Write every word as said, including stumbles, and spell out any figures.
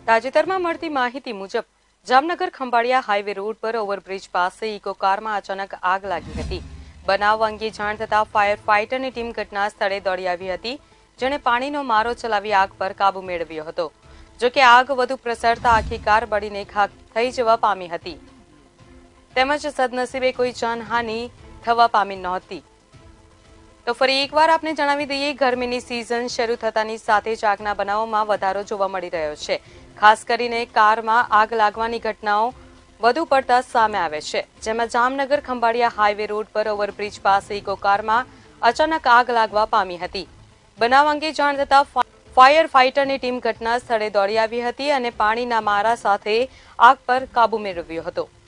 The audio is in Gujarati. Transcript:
તાજેતરમાં મળતી માહિતી મુજબ જામનગર-ખંભાળિયા હાઈવે રોડ પર ઓવરબ્રિજ પાસે ઇકો કારમાં અચાનક આગ લાગી હતી। બનાવ અંગે જાણ થતાં ફાયર ફાઇટરની ટીમ ઘટના સ્થળે દોડી આવી હતી, જેણે પાણીનો મારો ચલાવી આગ પર કાબુ મેળવ્યો હતો। જો કે આગ વધુ પ્રસરતા આખી કાર બળીને ખાખ થઈ જવા પામી હતી, તેમજ સદનસીબે કોઈ જાનહાનિ થવા પામી નહોતી। તો ફરી એકવાર આપને જણાવી દઈએ, ગરમીની સિઝન શરૂ થતાની સાથે જ આગના બનાવોમાં વધારો જોવા મળી રહ્યો છે। ખાસ કરીને કારમાં આગ લાગવાની ઘટનાઓ વધુ પડતા સામે આવે છે, જેમાં જામનગર-ખંભાળિયા હાઈવે રોડ પર ઓવરબ્રિજ પાસે ઇકો કારમાં અચાનક આગ લાગવા પામી હતી। બનાવ અંગે જાણ થતાં ફાયર ફાઇટરની ટીમ ઘટના સ્થળે દોડી આવી હતી અને પાણીના મારા સાથે આગ પર કાબુ મેળવ્યો હતો।